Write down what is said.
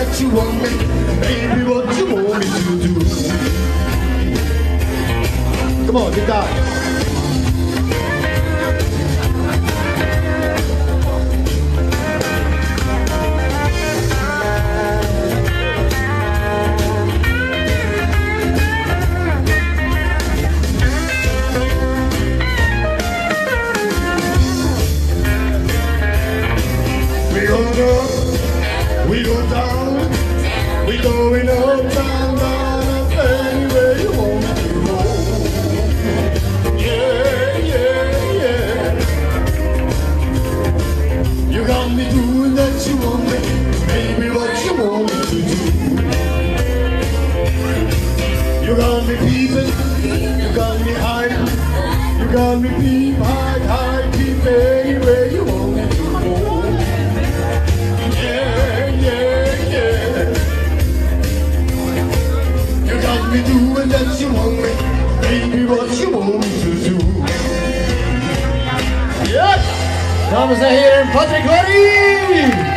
that you want me, baby, what you want me to do. Come on, get down. We go down, we going up, down, down, up, anywhere you want me to go. Yeah, yeah, yeah. You got me doing that you want me, baby, what you want me to do. You got me peeping, you got me hiding, you got me peep, hide, hide, peep, anywhere you want me to go. Me doing that you want me, baby, what you want me to do. Ja, dames en heren, Patrick Larry!